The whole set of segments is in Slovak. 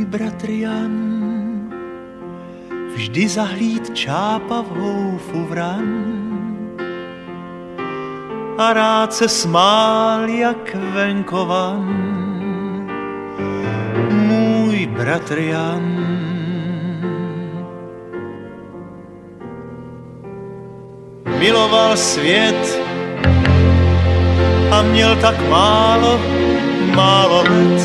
bratr Jan vždy zahlíd čápa v houfu vran a rád se smál jak venkovan. Můj bratr Jan. Miloval svět a měl tak málo let.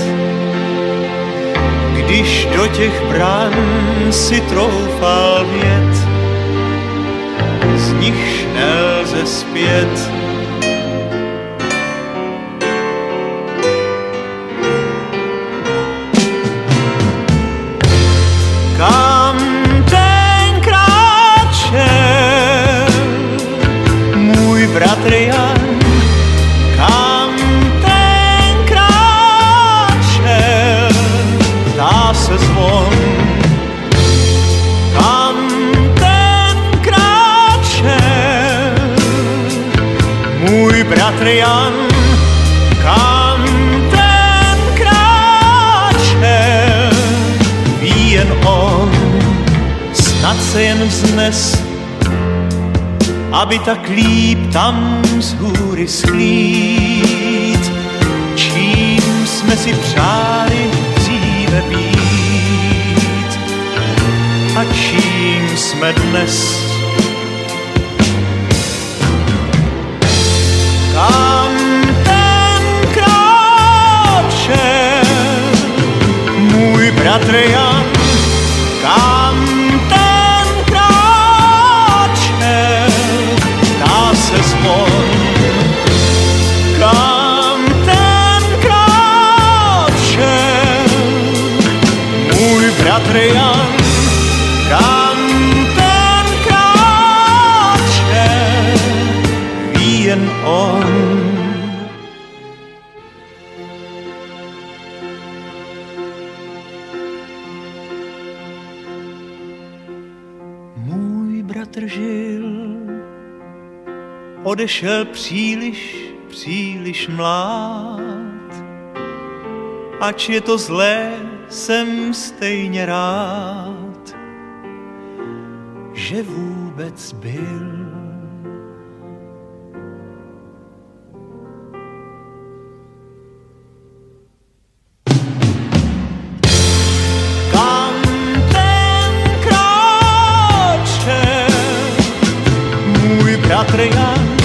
Když do těch brán si troufal vjet, z nichž nelze zpět. Kam tenkrát šel můj bratr Jan, kam tenkrát šel, zdá se zvon. Kam tenkrát šel můj bratr Jan, kam tenkrát šel, ví jen on, snad se jen vznes, aby tak líp tam z hůry shlíd, čím jsme si přáli dříve být a čím jsme dnes. Kam tenkrát šel můj bratr Jan, kam tenkrát šel, dá se zvon. Kam tenkrát šel můj bratr Jan, kam tenkrát šel, ví jen on. Můj bratr žil, odešel příliš mlád. Ač je to zlé, jsem stejně rád, že vůbec byl. Kam tenkrát šel můj bratr Jan,